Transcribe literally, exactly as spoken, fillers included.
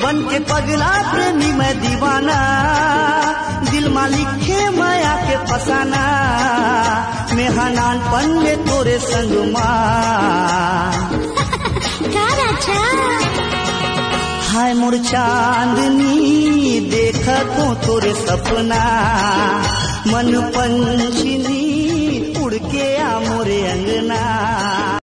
बन के पगला प्रेमी मैं दीवाना, दिल मालिक है माया के फसाना, मैं हनानपन में तोरे संग मां। हाय मोर चांदनी देखत हो तोरे सपना, मन पंछी